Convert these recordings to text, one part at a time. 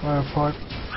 I have 5.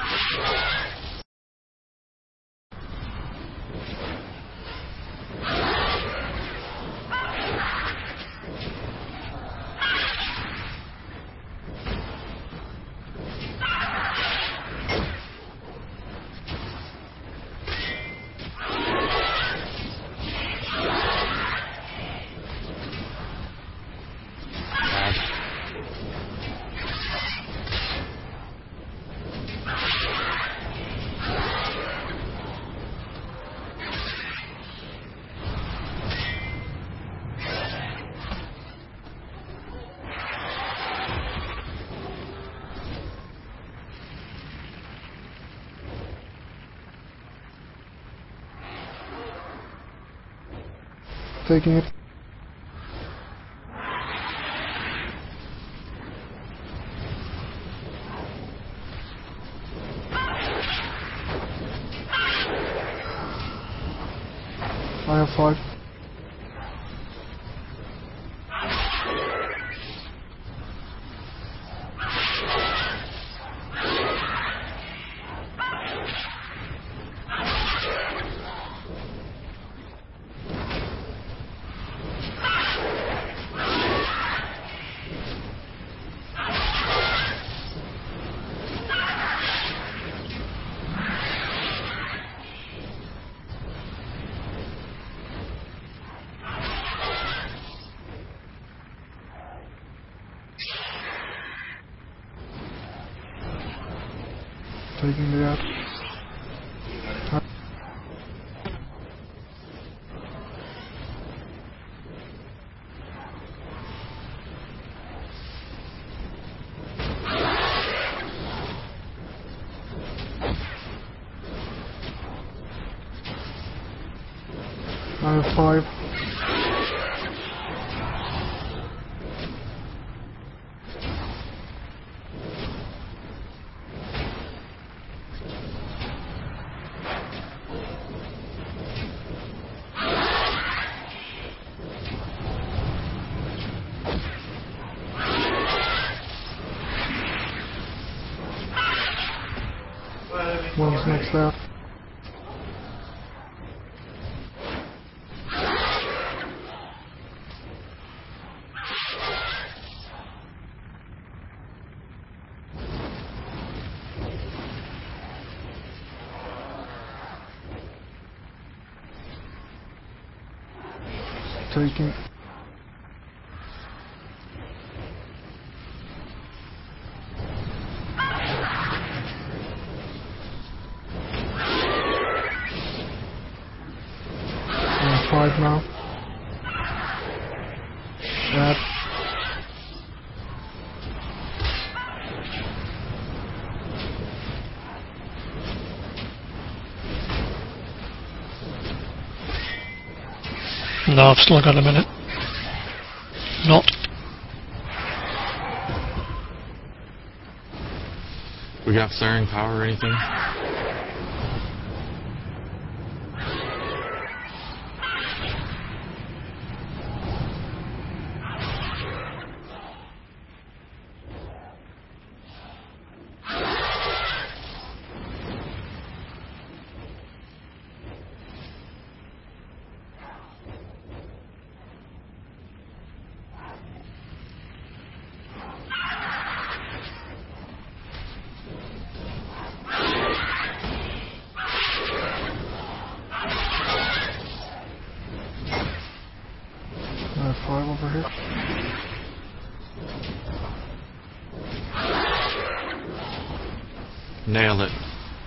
Taking it. I have 5. Taking it out. I have 5. One's next out. Taking. I'm 5 now. That. No, I've still got a minute. Not. We got siren power or anything? I have 5 over here. Nail it.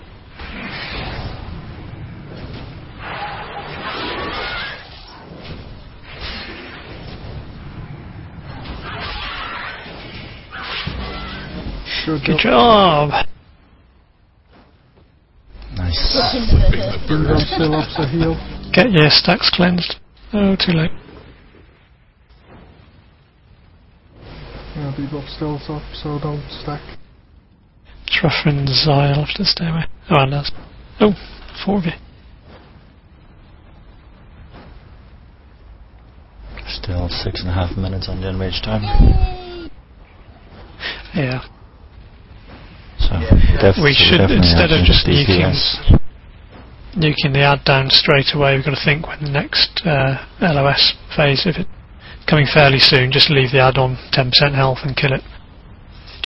Good job. Nice. I'm still up to heal. Get your stacks cleansed. Oh, too late. Yeah, Bebop still up, so don't stack. Truffer and Zai, I'll have to stay away. Oh, and us. Oh, 4 of you. Still 6.5 minutes on Genmage time. Yeah. So, we should, definitely instead of have just DPS. nuking the ad down straight away, we've got to think when the next LOS phase, if it's coming fairly soon, just leave the ad on 10% health and kill it.